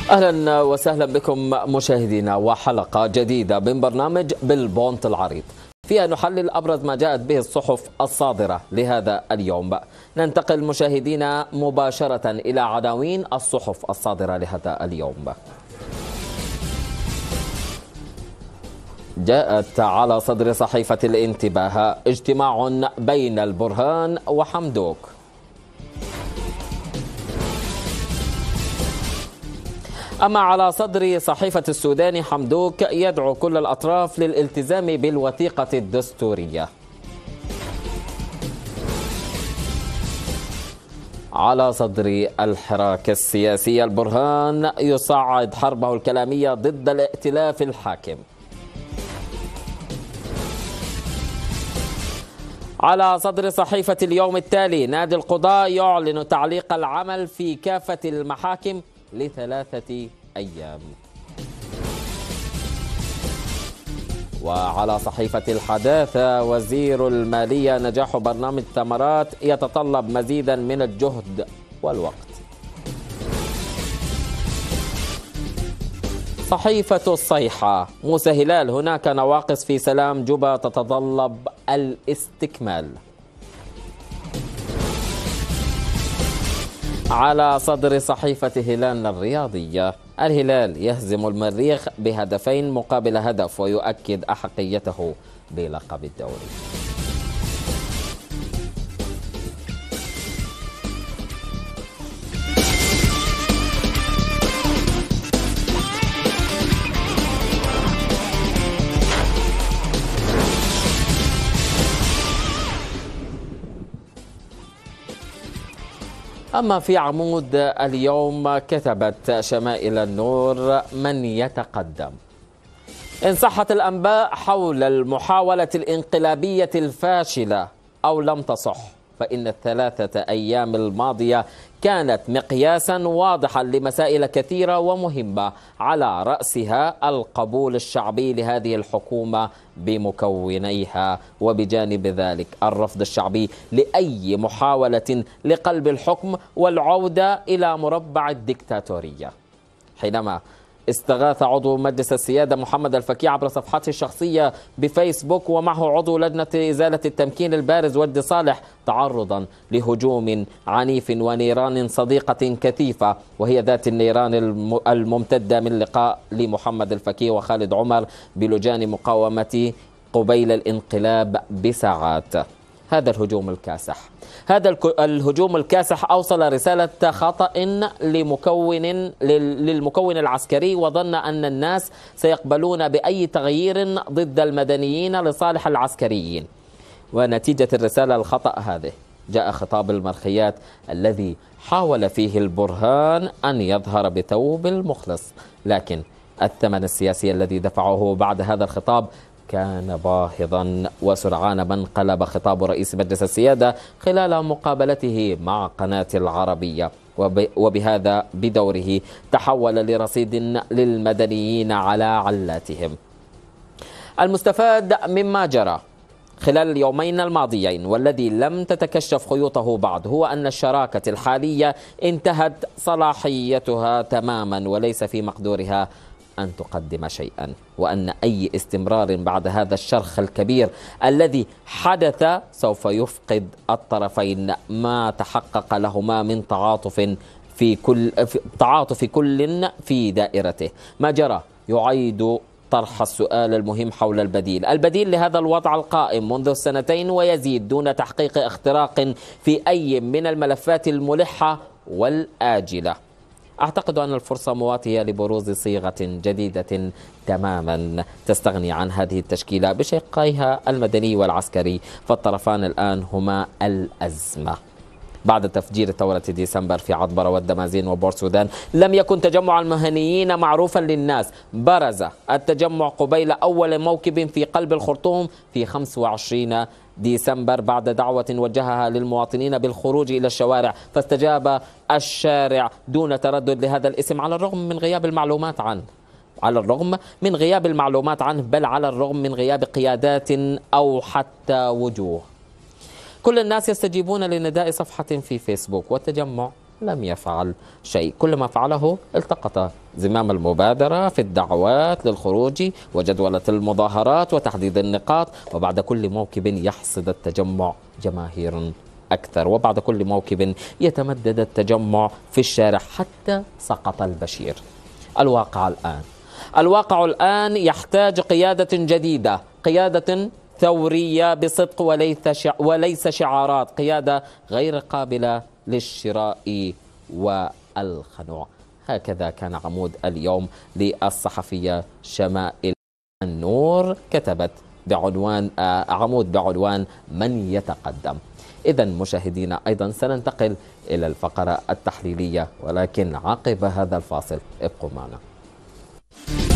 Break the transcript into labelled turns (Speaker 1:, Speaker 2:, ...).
Speaker 1: أهلا وسهلا بكم مشاهدينا وحلقة جديدة من برنامج بالبونت العريض، فيها نحلل أبرز ما جاءت به الصحف الصادرة لهذا اليوم. ننتقل مشاهدينا مباشرة إلى عناوين الصحف الصادرة لهذا اليوم. جاءت على صدر صحيفة الانتباه: اجتماع بين البرهان وحمدوك. أما على صدر صحيفة السوداني: حمدوك يدعو كل الأطراف للالتزام بالوثيقة الدستورية. على صدر الحراك السياسي: البرهان يصعد حربه الكلامية ضد الائتلاف الحاكم. على صدر صحيفة اليوم التالي: نادي القضاء يعلن تعليق العمل في كافة المحاكم ل3 أيام. وعلى صحيفة الحداثة: وزير المالية نجاح برنامج ثمرات يتطلب مزيدا من الجهد والوقت. صحيفة الصيحة: موسى هلال هناك نواقص في سلام جوبا تتطلب الاستكمال. على صدر صحيفة هلال الرياضية: الهلال يهزم المريخ ب2 مقابل هدف ويؤكد أحقيته بلقب الدوري. أما في عمود اليوم كتبت شمائل النور: من يتقدم؟ إن صحت الأنباء حول المحاولة الانقلابية الفاشلة أو لم تصح، فإن ال3 أيام الماضية كانت مقياسا واضحا لمسائل كثيرة ومهمة، على رأسها القبول الشعبي لهذه الحكومة بمكونيها، وبجانب ذلك الرفض الشعبي لأي محاولة لقلب الحكم والعودة إلى مربع الدكتاتورية. حينما استغاث عضو مجلس السيادة محمد الفكي عبر صفحته الشخصية بفيسبوك ومعه عضو لجنة إزالة التمكين البارز ودي صالح تعرضا لهجوم عنيف ونيران صديقة كثيفة، وهي ذات النيران الممتدة من لقاء لمحمد الفكي وخالد عمر بلجان مقاومة قبيل الانقلاب بساعات. هذا الهجوم الكاسح، هذا الهجوم الكاسح أوصل رسالة خطأ للمكون العسكري، وظن أن الناس سيقبلون بأي تغيير ضد المدنيين لصالح العسكريين. ونتيجة الرسالة الخطأ هذه جاء خطاب المرخيات الذي حاول فيه البرهان أن يظهر بثوب المخلص، لكن الثمن السياسي الذي دفعه بعد هذا الخطاب كان باهظا، وسرعان ما انقلب خطاب رئيس مجلس السيادة خلال مقابلته مع قناة العربية، وبهذا بدوره تحول لرصيد للمدنيين على علاتهم. المستفاد مما جرى خلال اليومين الماضيين والذي لم تتكشف خيوطه بعد هو أن الشراكة الحالية انتهت صلاحيتها تماما، وليس في مقدورها أن تقدم شيئا، وأن أي استمرار بعد هذا الشرخ الكبير الذي حدث سوف يفقد الطرفين ما تحقق لهما من تعاطف كل في دائرته. ما جرى يعيد طرح السؤال المهم حول البديل لهذا الوضع القائم منذ 2 ويزيد دون تحقيق اختراق في أي من الملفات الملحة والآجلة. أعتقد أن الفرصة مواتية لبروز صيغة جديدة تماما تستغني عن هذه التشكيلة بشقيها المدني والعسكري، فالطرفان الآن هما الأزمة. بعد تفجير ثورة ديسمبر في عطبرة والدمازين وبورت سودان لم يكن تجمع المهنيين معروفا للناس. برز التجمع قبيل أول موكب في قلب الخرطوم في 25 ديسمبر بعد دعوة وجهها للمواطنين بالخروج إلى الشوارع، فاستجاب الشارع دون تردد لهذا الاسم على الرغم من غياب المعلومات عنه، بل على الرغم من غياب قيادات أو حتى وجوه. كل الناس يستجيبون لنداء صفحة في فيسبوك، والتجمع لم يفعل شيء، كل ما فعله التقط زمام المبادرة في الدعوات للخروج وجدولة المظاهرات وتحديد النقاط، وبعد كل موكب يحصد التجمع جماهير أكثر، وبعد كل موكب يتمدد التجمع في الشارع حتى سقط البشير. الواقع الآن يحتاج قيادة جديدة، قيادة ثورية بصدق وليس شعارات، قيادة غير قابلة للشراء والخنوع. هكذا كان عمود اليوم للصحفية شمائل النور، كتبت عمود بعنوان من يتقدم. إذا مشاهدينا، أيضا سننتقل إلى الفقرة التحليلية، ولكن عقب هذا الفاصل ابقوا معنا.